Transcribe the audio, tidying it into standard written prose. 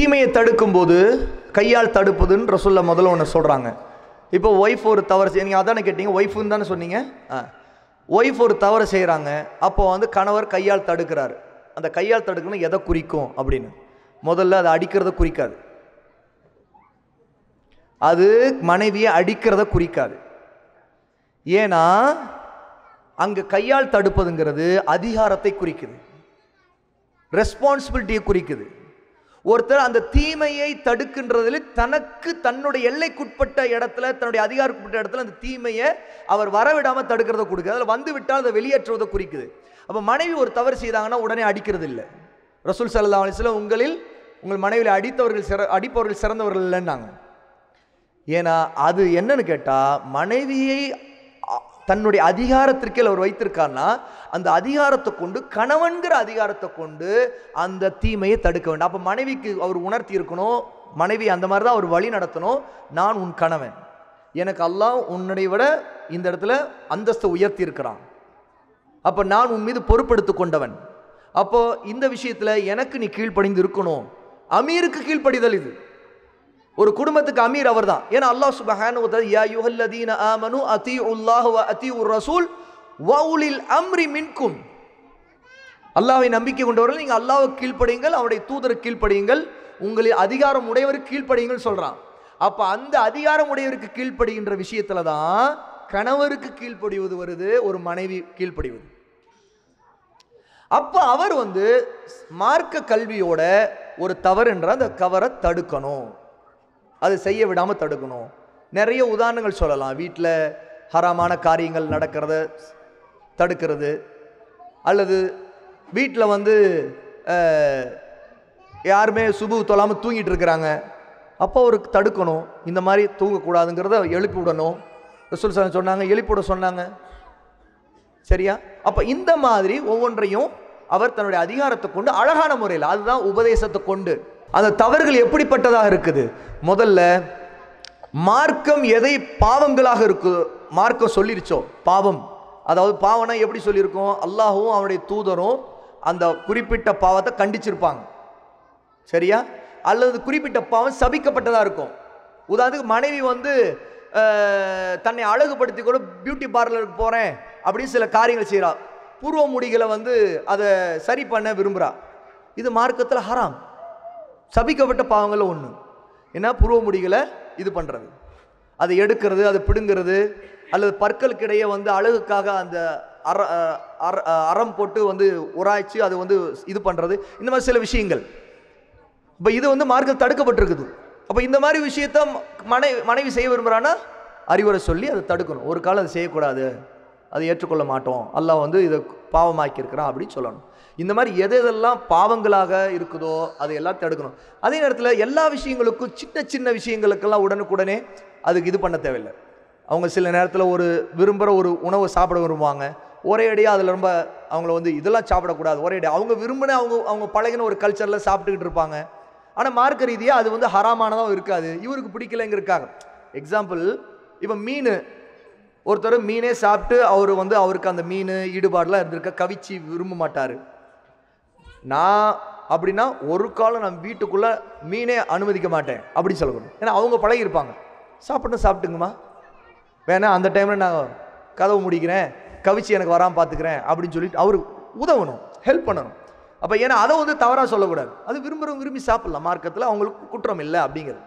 தீமையை தடுக்கும்போது கையால் தடுப்பதுன்னு ரசூலுல்லாஹ் முதல்ல ஒன்று சொல்கிறாங்க. இப்போ ஒய்ஃப் ஒரு தவறு நீங்கள் அதானே கேட்டீங்க, ஒய்ஃபுன்னு தானே சொன்னீங்க. ஒய்ஃப் ஒரு தவறு செய்கிறாங்க, அப்போ வந்து கணவர் கையால் தடுக்கிறார். அந்த கையால் தடுக்கணும் எதை குறிக்கும் அப்படின்னு, முதல்ல அதை அடிக்கிறத குறிக்காது, அது மனைவியை அடிக்கிறத குறிக்காது. ஏன்னா அங்கே கையால் தடுப்பதுங்கிறது அதிகாரத்தை குறிக்குது, ரெஸ்பான்சிபிலிட்டியை குறிக்குது. ஒருத்தர் அந்த தீமையை தடுக்கின்றதில் தனக்கு தன்னுடைய எல்லைக்குட்பட்ட இடத்துல, தன்னுடைய அதிகாரக்குட்பட்ட இடத்துல அந்த தீமையை அவர் வரவிடாமல் தடுக்கிறத கொடுக்குது. அதில் வந்து விட்டால் அதை வெளியேற்றுவதை குறிக்குது. அப்போ மனைவி ஒரு தவறு செய்தாங்கன்னா உடனே அடிக்கிறது இல்லை. ரசூல் ஸல்லல்லாஹு அலைஹி வஸல்லம் உங்கள் மனைவியில் அடிப்பவர்கள் சிறந்தவர்கள் இல்லைன்னாங்க. ஏன்னா அது என்னன்னு கேட்டால், மனைவியை தன்னுடைய அதிகாரத்திற்கே அவர் வைத்திருக்காருன்னா அந்த அதிகாரத்தை கொண்டு, கணவன்கிற அதிகாரத்தை கொண்டு அந்த தீமையை தடுக்க வேண்டும். அப்போ மனைவிக்கு அவர் உணர்த்தி இருக்கணும், மனைவி அந்த மாதிரி தான் அவர் வழி நடத்தணும். நான் உன் கணவன், எனக்கு அல்லாஹ் உன்னுடைய விட இந்த இடத்துல அந்தஸ்தை உயர்த்தி இருக்கிறான், அப்போ நான் உன் மீது பொறுப்பெடுத்து கொண்டவன், அப்போ இந்த விஷயத்தில் எனக்கு நீ கீழ்ப்படிந்து இருக்கணும். அமீருக்கு கீழ்ப்படிதல் இது. ஒரு குடும்பத்துக்கு அமீர் அவர் தான். ஏன்னா அல்லாஹ் சுப்ஹானஹு வ தஆலா யா அய்யுஹல்லதீன ஆமனு அத்தீஉல்லாஹ வ அத்தீஉர் ரசூல் வ உலில் அம்ரி மின்கும், அல்லாஹ்வை நம்பிக்கை கொண்டவர்கள் நீங்கள் அல்லாஹ்வுக்கு கீழ்ப்படியுங்கள், அவருடைய தூதருக்கு கீழ்ப்படியுங்கள், உங்களில் அதிகாரம் உடையவருக்கு கீழ்ப்படியுங்கள் சொல்றான். அப்ப அந்த அதிகாரம் உடையவருக்கு கீழ்ப்படிகின்ற விஷயத்துல தான் கணவருக்கு கீழ்ப்படிவது வருது, ஒரு மனைவி கீழ்ப்படிவது. அப்ப அவர் வந்து மார்க்க கல்வியோட ஒரு தவறு என்ற அந்த கவரை தடுக்கணும், அது செய்ய விடாமல் தடுக்கணும். நிறைய உதாரணங்கள் சொல்லலாம். வீட்டில் ஹராமான காரியங்கள் நடக்கிறத தடுக்கிறது, அல்லது வீட்டில் வந்து யாருமே சுபு தொழாமல் தூங்கிட்டு இருக்கிறாங்க, அப்போ அவருக்கு தடுக்கணும், இந்த மாதிரி தூங்கக்கூடாதுங்கிறத எழுப்பி விடணும். ரசூல் ஸல்லல்லாஹு சொன்னாங்க, எழுப்பி விட சொன்னாங்க. சரியா? அப்போ இந்த மாதிரி ஒவ்வொன்றையும் அவர் தன்னுடைய அதிகாரத்தை கொண்டு அழகான முறையில், அதுதான் உபதேசத்தை கொண்டு. அந்த தவறுகள் எப்படிப்பட்டதாக இருக்குது? முதல்ல மார்க்கம் எதை பாவங்களாக இருக்கு மார்க்கம் சொல்லிருச்சோ, பாவம், அதாவது பாவம்னா எப்படி சொல்லியிருக்கோம், அல்லாஹும் அவனுடைய தூதரும் அந்த குறிப்பிட்ட பாவத்தை கண்டிச்சிருப்பாங்க. சரியா? அல்லது குறிப்பிட்ட பாவம் சபிக்கப்பட்டதாக இருக்கும். உதாரணத்துக்கு மனைவி வந்து தன்னை அழகுபடுத்தி கூட பியூட்டி பார்லருக்கு போகிறேன் அப்படின்னு சில காரியங்கள் செய்கிறா, பூர்வ முடிகளை வந்து அதை சரி பண்ண விரும்புகிறா, இது மார்க்கத்தில் ஹராம், சபிக்கப்பட்ட பாவங்களில் ஒன்று. ஏன்னா பூர்வ முடிகளை இது பண்ணுறது, அதை எடுக்கிறது, அதை பிடுங்கிறது, அல்லது பற்களுக்கிடையே வந்து அழகுக்காக அந்த அறம் போட்டு வந்து உராய்ச்சி அதை வந்து இது பண்ணுறது, இந்த மாதிரி சில விஷயங்கள். இப்போ இது வந்து மார்க்கம் தடுக்கப்பட்டிருக்குது. அப்போ இந்த மாதிரி விஷயத்த மனைவி செய்ய விரும்புகிறான்னா அறிவுரை சொல்லி அதை தடுக்கணும். ஒரு காலம் அதை செய்யக்கூடாது, அதை ஏற்றுக்கொள்ள மாட்டோம், அல்லாஹ் வந்து இதை பாவமாக்கி இருக்கிறான் அப்படின்னு சொல்லணும். இந்த மாதிரி எதெல்லாம் பாவங்களாக இருக்குதோ அதை எல்லாம் தடுக்கணும். அதே நேரத்தில் எல்லா விஷயங்களுக்கும், சின்ன சின்ன விஷயங்களுக்கெல்லாம் உடனுக்குடனே அதுக்கு இது பண்ண தேவையில்லை. அவங்க சில நேரத்தில் ஒரு விரும்புகிற ஒரு உணவை சாப்பிட விரும்புவாங்க, ஒரே அடியாக அதில் ரொம்ப அவங்கள வந்து இதெல்லாம் சாப்பிடக்கூடாது, ஒரே அடியாக அவங்க விரும்பின அவங்க பழகின ஒரு கல்ச்சரில் சாப்பிட்டுக்கிட்டு இருப்பாங்க. ஆனால் மார்க்க ரீதியாக அது வந்து ஹராமானதாக இருக்காது, இவருக்கு பிடிக்கலைங்கிறக்காக. எக்ஸாம்பிள், இப்போ மீன், ஒருத்தர் மீனே சாப்பிட்டு அவர் வந்து அவருக்கு அந்த மீன் ஈடுபாடெலாம் இருந்திருக்க, கவிச்சி விரும்ப மாட்டார். நான் அப்படின்னா ஒரு காலம் நான் வீட்டுக்குள்ளே மீனே அனுமதிக்க மாட்டேன் அப்படின்னு சொல்லக்கூடாது. ஏன்னா அவங்க பழகிருப்பாங்க, சாப்பிட்டுங்கம்மா, வேணா அந்த டைமில் நான் கதவு முடிக்கிறேன், கவிச்சி எனக்கு வராமல் பார்த்துக்கிறேன் அப்படின்னு சொல்லிட்டு அவர் உதவணும், ஹெல்ப் பண்ணணும். அப்போ ஏன்னா அதை வந்து தவறாக சொல்லக்கூடாது, அது விரும்பி சாப்பிடலாம், மார்க்கத்தில் அவங்களுக்கு குற்றம் இல்லை அப்படிங்கிறது.